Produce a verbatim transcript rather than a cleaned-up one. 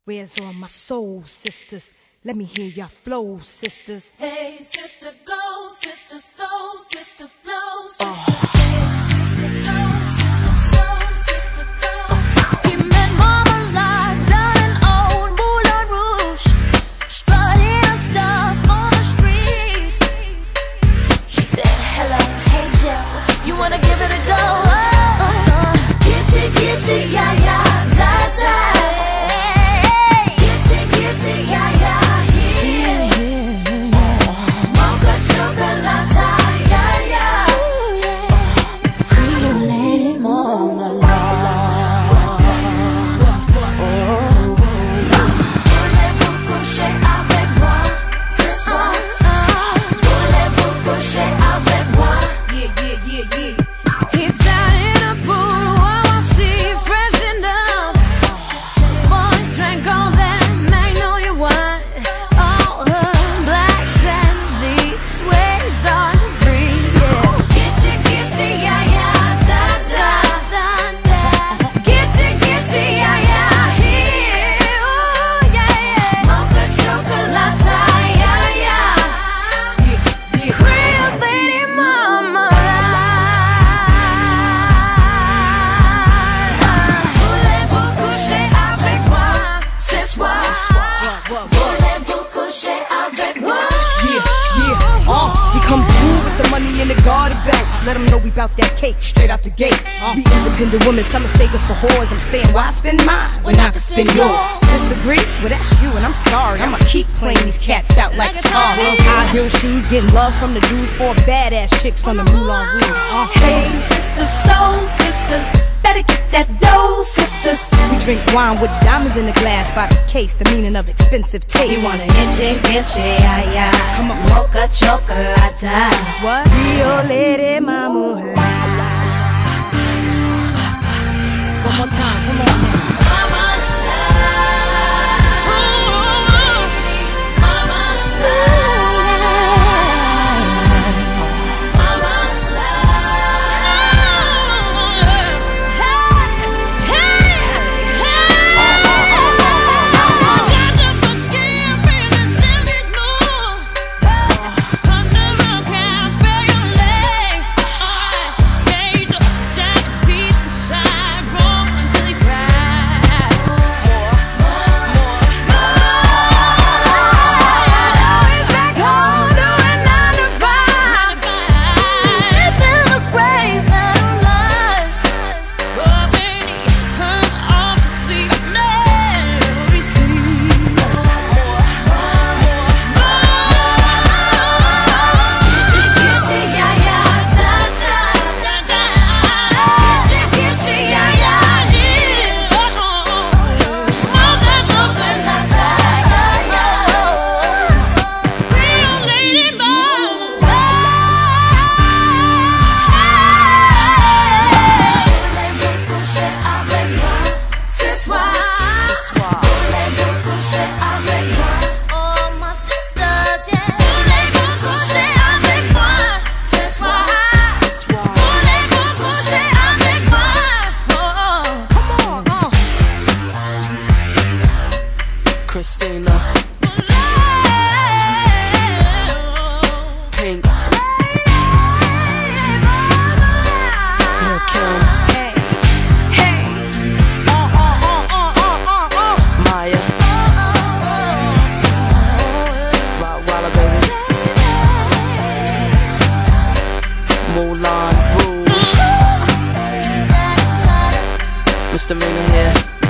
Where's all my soul sisters? Let me hear your flow, sisters. Hey, sister, go, sister, soul, sister, flow, sister. Oh. In the garden belts, let them know we bout that cake straight out the gate. uh, We independent women, some mistake us for whores. I'm saying, why spend mine when I can spend yours? Disagree? Well, that's you, and I'm sorry. I'ma keep playing these cats out like a car. High heel shoes, getting love from the dudes, for badass chicks from the Moulin Rouge. uh, Hey, sisters, soul sisters, better get that dough, sisters. We drink wine with diamonds in the glass by the case, the meaning of expensive taste. You want an inche, inche, ay, ay. Come on, mocha chocolate. What? Rio Lady Mama. One more time, come on now. Christina, Pink, Lil' Kim, Hey, hey, uh, uh, uh, uh, uh, uh, uh. Maya, Rottweiler baby, Moulin Rouge, Misdemeanor here.